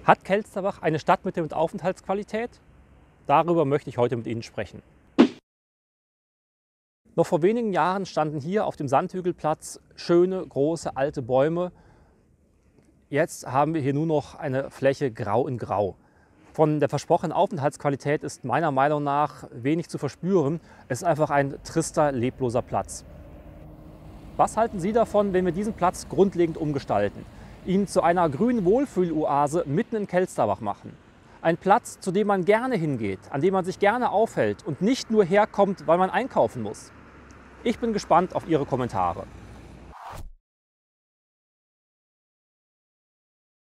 Hat Kelsterbach eine Stadtmitte mit Aufenthaltsqualität? Darüber möchte ich heute mit Ihnen sprechen. Noch vor wenigen Jahren standen hier auf dem Sandhügelplatz schöne, große, alte Bäume. Jetzt haben wir hier nur noch eine Fläche grau in grau. Von der versprochenen Aufenthaltsqualität ist meiner Meinung nach wenig zu verspüren. Es ist einfach ein trister, lebloser Platz. Was halten Sie davon, wenn wir diesen Platz grundlegend umgestalten? Ihn zu einer grünen Wohlfühloase mitten in Kelsterbach machen? Ein Platz, zu dem man gerne hingeht, an dem man sich gerne aufhält und nicht nur herkommt, weil man einkaufen muss. Ich bin gespannt auf Ihre Kommentare.